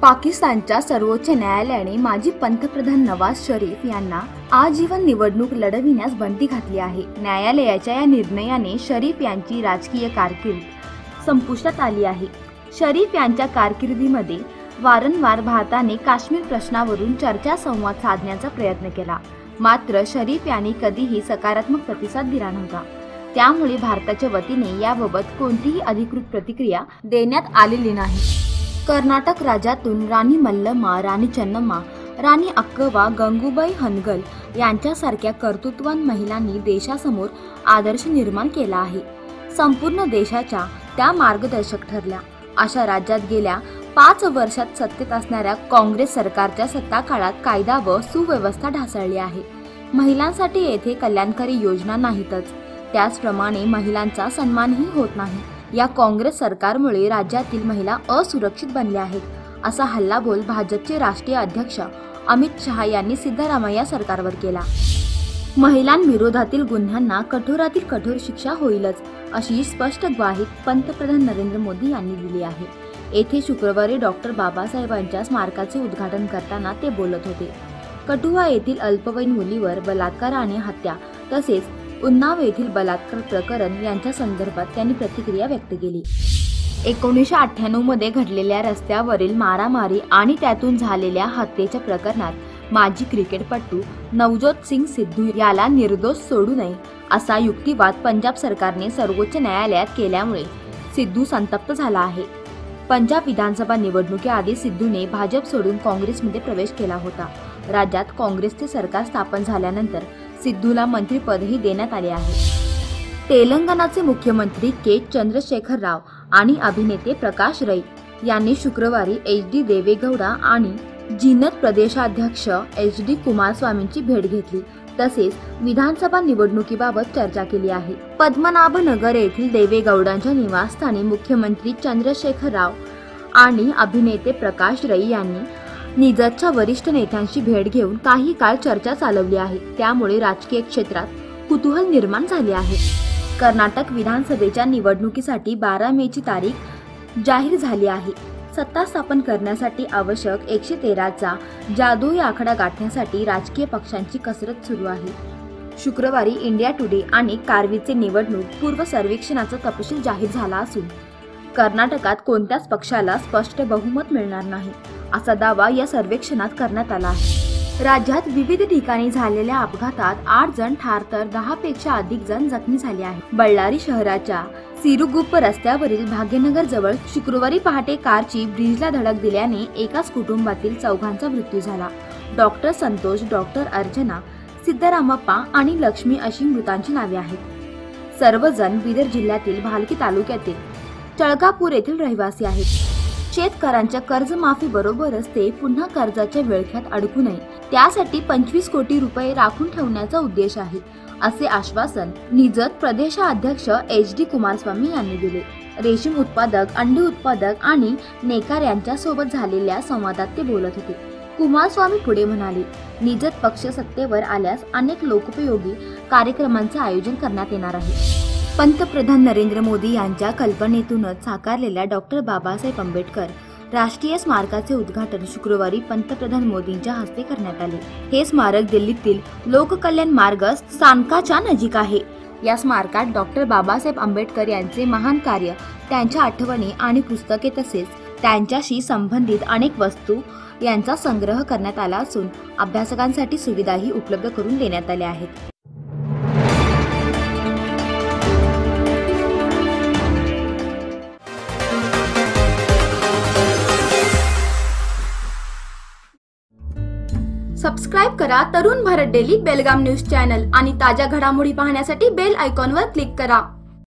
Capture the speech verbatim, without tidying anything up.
पाकिस्तानच्या सर्वोच्च न्यायालयाने माजी पंतप्रधान नवाज शरीफ यांना आजीवन निवडणूक लढविण्यास बंदी घातली आहे। न्यायालयाच्या या निर्णयाने शरीफ यांची राजकीय कारकीर्द संपुष्टात आली आहे। शरीफ यांच्या कारकिर्दीमध्ये वारंवार भारताने काश्मीर प्रश्नावरून चर्चा संवाद साधण्याचा प्रयत्न केला, मात्र शरीफ यांनी कधीही सकारात्मक प्रतिसाद दिला नव्हता। त्यामुळे भारताच्या वतीने याबाबत कोणतीही अधिकृत प्रतिक्रिया देण्यात आलेली नाही। कर्नाटक राज्यातून राणी मल्लम्मा, राणी चन्नम्मा, राणी अक्कवा, गंगूबाई हनगल यांच्यासारख्या कर्तृत्ववान महिलांनी देशासमोर आदर्श निर्माण केला आहे। संपूर्ण देशाच्या त्या मार्गदर्शक ठरल्या। अशा राज्यात गेल्या पाच वर्षात सत्तेत असणाऱ्या काँग्रेस सरकारच्या सत्ताकाळात कायदा व सुव्यवस्था ढासळली आहे। महिलांसाठी येथे कल्याणकारी योजना नाहीतच, त्याचप्रमाणे महिलांचा सन्मानही होत नाही। या काँग्रेस सरकारमुळे राज्यातील महिला असुरक्षित बनल्या आहेत, असा हल्लाबोल भाजपचे राष्ट्रीय अध्यक्ष अमित शहा यांनी सिद्धरामय्या सरकारवर केला। महिलांविरोधातील गुन्ह्यांना कठोरातील कठोर शिक्षा होईलच, अशी स्पष्ट ग्वाही पंतप्रधान नरेंद्र मोदी यांनी दिली आहे। येथे शुक्रवारी डॉक्टर बाबासाहेबांच्या स्मारकाचे उद्घाटन करताना ते बोलत होते। कठुआ येथील अल्पवयीन मुलीवर बलात्कार आणि हत्या तसेच उन्नाव येथील बलात्कार प्रकरण यांच्या संदर्भात त्यांनी प्रतिक्रिया व्यक्त केली। एकोणीसशे अठ्ठ्याण्णव मध्ये घडलेल्या रस्त्यावरील मारामारी आणि त्यातून झालेल्या हत्येच्या प्रकरणात माजी क्रिकेटपटू नवजोत सिंग सिद्धू याला निर्दोष सोडू नये असा युक्तिवाद पंजाब सरकारने सर्वोच्च न्यायालयात केल्यामुळे सिद्धू संतप्त झाला आहे। पंजाब विधानसभा निवडणुकीआधी सिद्धूने भाजप सोडून काँग्रेसमध्ये प्रवेश केला होता। राज्यात काँग्रेसचे सरकार स्थापन झाल्यानंतर सिद्धूला मंत्रिपदही देण्यात आले आहे। तेलंगणाचे मुख्यमंत्री के चंद्रशेखर राव आणि अभिनेते प्रकाश रೈ यांनी शुक्रवारी एच डी देवेगौडा आणि जिनत प्रदेशाध्यक्ष एच डी कुमारस्वामींची भेट घेतली, तसेच विधानसभा निवडणुकीबाबत चर्चा केली आहे। पद्मनाभनगर येथील देवेगौडांच्या निवासस्थानी मुख्यमंत्री चंद्रशेखर राव आणि अभिनेते प्रकाश रೈ यांनी निजतच्या वरिष्ठ नेत्यांशी भेट घेऊन काही काळ चर्चा चालवली आहे। त्यामुळे राजकीय क्षेत्रात कुतूहल निर्माण झाले आहे। कर्नाटक विधानसभेच्या निवडणुकीसाठी बारा मे ची तारीख जाहीर झाली आहे। सत्ता स्थापन करण्यासाठी आवश्यक एकशे तेराचा जादुई आकडा गाठण्यासाठी राजकीय पक्षांची कसरत सुरू आहे। शुक्रवारी इंडिया टुडे आणि कार्वीचे निवडणूक पूर्व सर्वेक्षणाचा तपशील जाहीर झाला असून कर्नाटकात कोणत्याच पक्षाला स्पष्ट बहुमत मिळणार नाही, असा दावा या सर्वेक्षणात करण्यात आला आहे। राज्यात विविध ठिकाणी झालेल्या अपघातात आठ जण ठार तर दहा पेक्षा अधिक जण जखमी झाले आहेत। बಳ್ಳारी शहराच्या सिरुगुप्प रस्त्यावरील भाग्यनगर जवळ शुक्रवारी पहाटे कारची ब्रिजला धडक दिल्याने एकाच कुटुंबातील चौघांचा मृत्यू झाला। डॉक्टर संतोष, डॉक्टर अर्चना, सिद्धरामप्पा आणि लक्ष्मी अशी मृतांची नावे आहेत। सर्वजण बिदर जिल्ह्यातील भालकी तालुक्यातील चळकापूर येथील रहिवासी आहेत। शेतकऱ्यांच्या कर्जमाफी बरोबरच ते पुन्हा कर्जाच्या विळख्यात अडकू नये त्यासाठी पंचवीस कोटी रुपये राखून ठेवण्याचा उद्देश आहे, असे आश्वासन निजत प्रदेशाध्यक्ष एच डी कुमारस्वामी यांनी दिले। रेशीम उत्पादक, अंडी उत्पादक आणि नेकार यांच्या सोबत झालेल्या संवादात ते बोलत होते। कुमारस्वामी पुढे म्हणाले, निजत पक्ष सत्तेवर आल्यास अनेक लोकोपयोगी कार्यक्रमांचे आयोजन करण्यात येणार आहे। पंतप्रधान नरेंद्र मोदी यांच्या कल्पनेतूनच साकारलेल्या डॉक्टर बाबासाहेब आंबेडकर राष्ट्रीय स्मारकाचे उद्घाटन शुक्रवारी पंतप्रधान मोदींच्या हस्ते करण्यात आले। हे स्मारक दिल्लीतील लोककल्याण मार्ग स्थानकाच्या नजीक आहे। या स्मारकात डॉक्टर बाबासाहेब आंबेडकर यांचे महान कार्य, त्यांच्या आठवणी आणि पुस्तके तसेच त्यांच्याशी संबंधित अनेक वस्तू यांचा संग्रह करण्यात आला असून अभ्यासकांसाठी सुविधाही उपलब्ध करून देण्यात आल्या आहेत। सबस्क्राइब करा Tarun Bharat daily Belgaum news channel आणि ताज्या घडामोडी पाहण्यासाठी बेल आयकॉनवर क्लिक करा।